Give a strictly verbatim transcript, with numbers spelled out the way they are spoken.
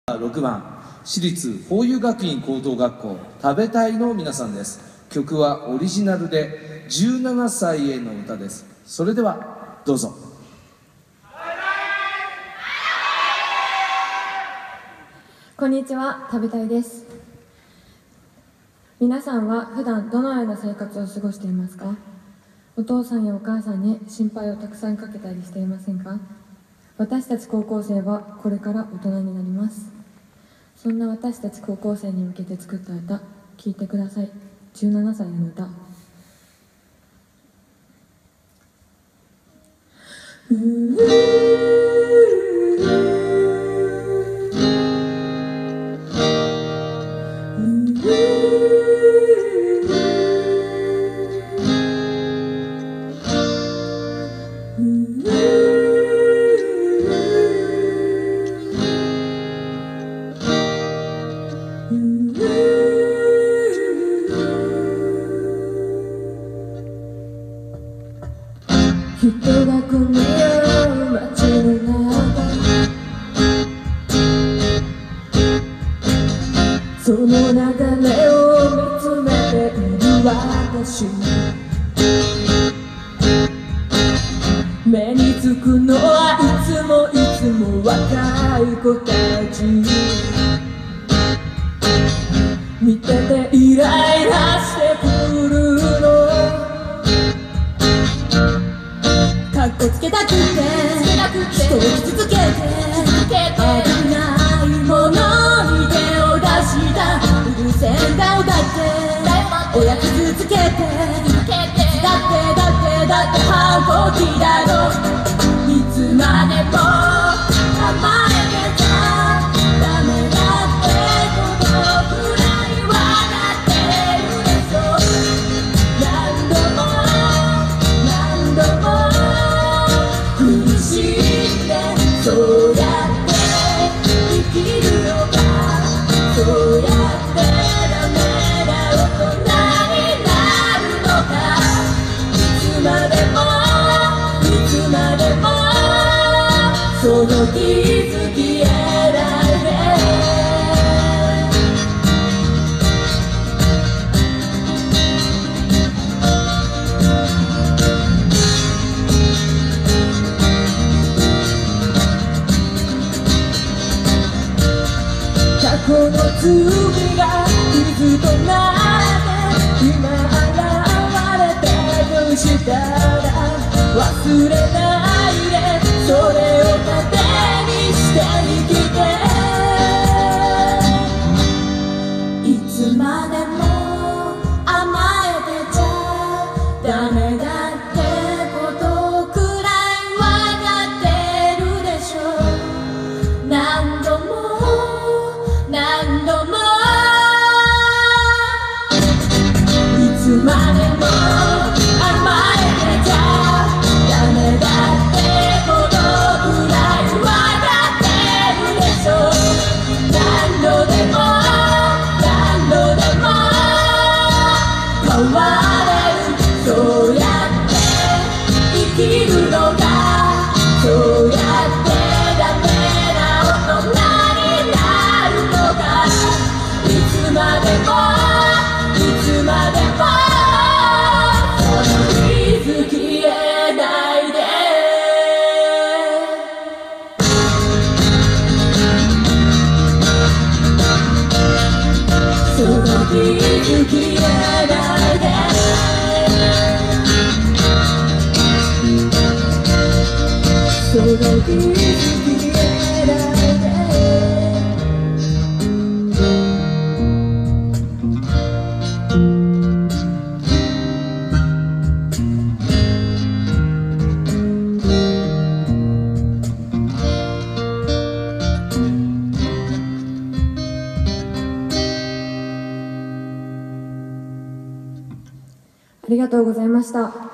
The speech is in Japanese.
ろくばん、私立法湯学院高等学校食べたいの皆さんです。曲はオリジナルでじゅうななさいへの歌です。それではどうぞ。 こんにちは、食べたいです。皆さんは普段どのような生活を過ごしていますか？お父さんやお母さんに心配をたくさんかけたりしていませんか？私たち高校生はこれから大人になります。そんな私たち高校生に向けて作った歌、聴いてください。じゅうななさいへの歌。う人が混み合う街の中、その流れを見つめている私、目につくのはいつもいつも若い子たち、見ててイライラしてくるの。かっこつけたくて人を傷つけて危ないものに手を出したうるせえんだよ。だって親傷つけてだってだってだって反抗期だろ。いつまでも甘えてちゃダメだってことくらいわかってるでしょ。何度も何度も苦しんでそうやって生きるのか、そうやってダメな大人になるのか。いつまでもいつまでもその気づきえないで。過去の罪が傷となって今現れてどうしたら忘れないで、それを糧にして生きて。いつまでも甘えてちゃダメだってことくらいわかってるでしょ。何度も何度もいつまでも甘えてちゃダメだってことくらいわかってるでしょ。何度でも何度でも変われる、そうやって生きるのが、そうやってダメな大人になるのか。いつまでもいつまでもその気づきえないで。その気づきえないで。その気づきえないで。ありがとうございました。